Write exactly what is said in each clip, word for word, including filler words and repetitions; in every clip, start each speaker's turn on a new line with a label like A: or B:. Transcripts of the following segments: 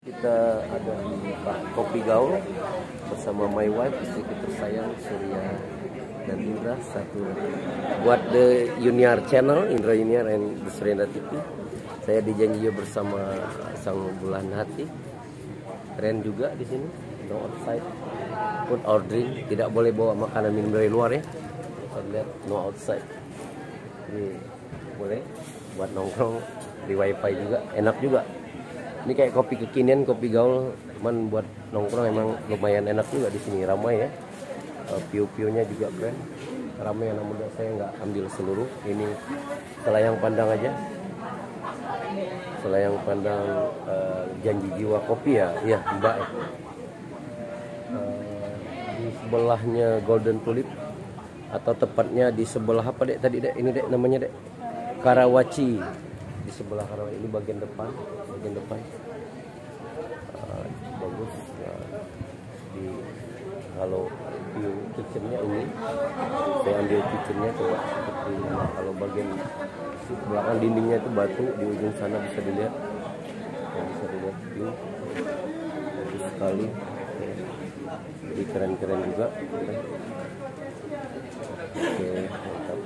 A: Kita ada di Kopi Gaul bersama my wife, istri tersayang Surya dan Indra, satu buat the Yuniar channel, Indra Yuniar and the Surya T V. Saya dijanji bersama sang bulan hati. Keren juga di sini. No outside food ordering, tidak boleh bawa makanan minum dari luar ya. Lihat, no outside. Ini boleh buat nongkrong di wifi juga, enak juga. Ini kayak kopi kekinian, kopi gaul, cuman buat nongkrong emang lumayan enak juga di sini, ramai ya. Uh, View-viewnya juga keren, ramai. Namun saya nggak ambil seluruh, ini selayang pandang aja. Selayang pandang uh, Janji Jiwa Kopi ya, ya Mbak. Uh, di sebelahnya Golden Tulip, atau tepatnya di sebelah apa dek tadi dek? Ini dek namanya dek Karawaci. Di sebelah Karawaci ini bagian depan, bagian depan uh, bagus. Uh, di kalau view kitchennya ini, saya ambil kitchennya coba seperti nah, kalau bagian belakang dindingnya itu batu, di ujung sana bisa dilihat, nah, bisa dilihat view bagus sekali. Jadi keren-keren juga. Oke, mantap.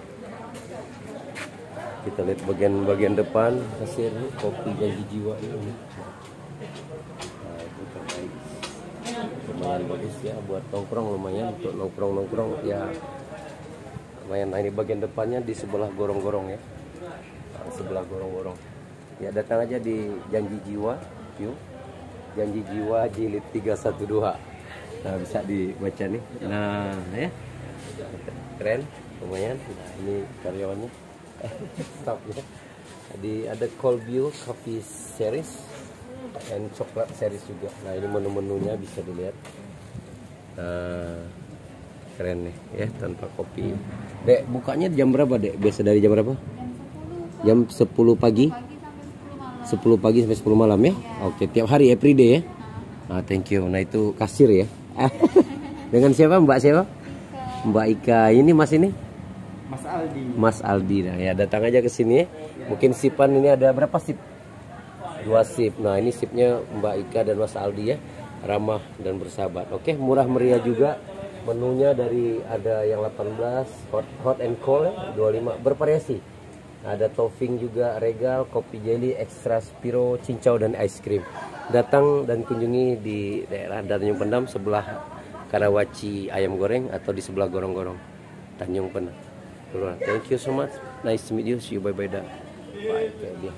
A: Kita lihat bagian-bagian depan hasil kopi Janji Jiwa ini. Nah, itu terbaik. Lumayan bagus ya buat nongkrong, lumayan untuk nongkrong-nongkrong ya. Lumayan. Nah, ini bagian depannya di sebelah gorong-gorong ya. Nah, sebelah gorong-gorong. Ya datang aja di Janji Jiwa, view. Janji Jiwa jilid tiga satu dua. Nah, bisa dibaca nih. Nah, ya. Keren, lumayan. Nah, ini karyawannya. Stop ya. Jadi ada cold brew coffee series and coklat series juga. Nah, ini menu-menunya bisa dilihat. Nah, keren nih ya, tanpa kopi. Dek, bukanya jam berapa, Dek? Biasa dari jam berapa? Jam sepuluh pagi. sepuluh pagi sampai sepuluh malam ya. Oke, tiap hari everyday ya. Nah, thank you. Nah, itu kasir ya. Dengan siapa? Mbak siapa? Mbak Ika. Ini Mas ini?
B: Mas Aldi.
A: Mas Aldi. Nah, ya datang aja ke sini ya. Mungkin sipan ini ada berapa sip? Dua sip. Nah, ini sipnya Mbak Ika dan Mas Aldi ya. Ramah dan bersahabat. Oke, murah meriah juga. Menunya dari ada yang delapan belas, hot, hot and cold ya, dua puluh lima, bervariasi. Ada topping juga, regal, kopi jelly, extra spiro, cincau dan ice cream. Datang dan kunjungi di daerah Tanjung Pendam sebelah Karawaci ayam goreng atau di sebelah gorong-gorong Tanjung Pendam. Thank you so much. Nice to meet you. See you. Bye bye dah. Bye. Kayak dia.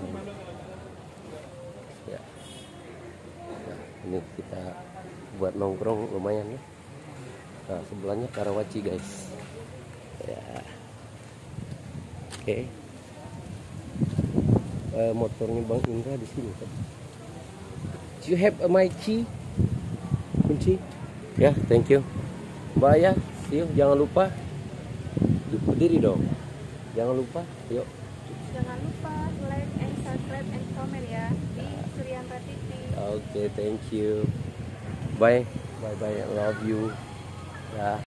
A: Ya. Nah, ini kita buat nongkrong lumayan ya. Nah, sebelahnya Karawaci guys. Ya. Oke. Okay. Uh, motornya Bang Indra di sini kan. Do you have a my key? Kunci? Ya, yeah, thank you. Bye ya. See you. Jangan lupa. Berdiri dong. Jangan lupa. Yuk.
C: Jangan lupa like and subscribe and comment ya di Surya T V.
A: Oke, okay, thank you. Bye. Bye bye. I love you. Ya.